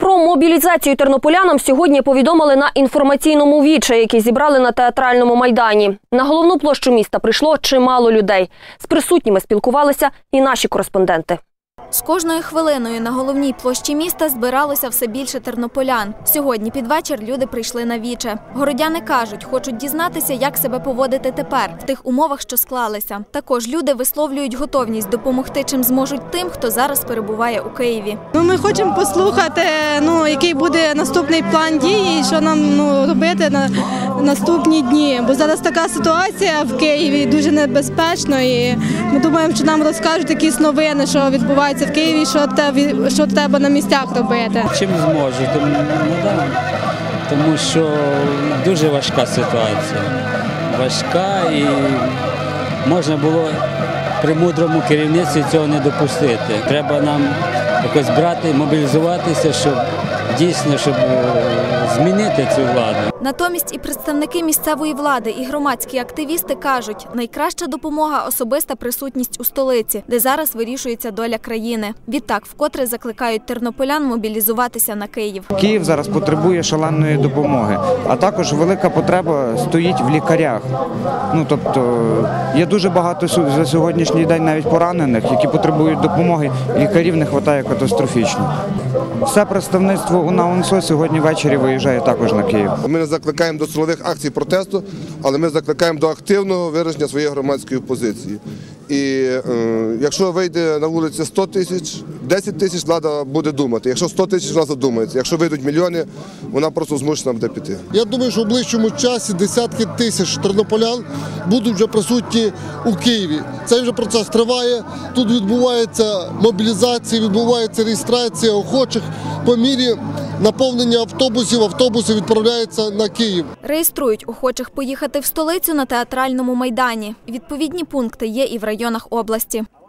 Про мобілізацію тернополянам сьогодні повідомили на інформаційному віче, який зібрали на Театральному майдані. На головну площу міста прийшло чимало людей. З присутніми спілкувалися і наші кореспонденти. З кожною хвилиною на головній площі міста збиралося все більше тернополян. Сьогодні під вечір люди прийшли на віче. Городяни кажуть, хочуть дізнатися, як себе поводити тепер, в тих умовах, що склалися. Також люди висловлюють готовність допомогти, чим зможуть тим, хто зараз перебуває у Києві. Ми хочемо послухати, який буде наступний план дій і що нам робити на наступні дні. Бо зараз така ситуація в Києві дуже небезпечно і ми думаємо, що нам розкажуть якісь новини, що відбувається в Києві, що треба на місцях робити. Чим зможу, тому що дуже важка ситуація. Важка і можна було при мудрому керівництві цього не допустити. Треба нам якось брати, мобілізуватися, щоб дійсно, щоб змінити цю владу. Натомість і представники місцевої влади, і громадські активісти кажуть, найкраща допомога – особиста присутність у столиці, де зараз вирішується доля країни. Відтак, вкотре закликають тернополян мобілізуватися на Київ. Київ зараз потребує шаленої допомоги, а також велика потреба стоїть в лікарях. Тобто є дуже багато за сьогоднішній день навіть поранених, які потребують допомоги, лікарів не вистачає катастрофічно. Все представництво УНА-УНСО сьогодні ввечері виїжджає також на Київ. Ми не закликаємо до силових акцій протесту, але ми закликаємо до активного вираження своєї громадської позиції. І якщо вийде на вулиці 100 тисяч, 10 тисяч влада буде думати. Якщо 100 тисяч, вона задумається. Якщо вийдуть мільйони, вона просто змушена буде піти. Я думаю, що в ближчому часі десятки тисяч тернополян будуть вже присутні у Києві. Цей вже процес триває. Тут відбувається мобілізація, відбувається реєстрація охочих. По мірі наповнення автобусів, автобуси відправляються на Київ. Реєструють охочих поїхати в столицю на Театральному майдані. Відповідні пункти є і в районах області.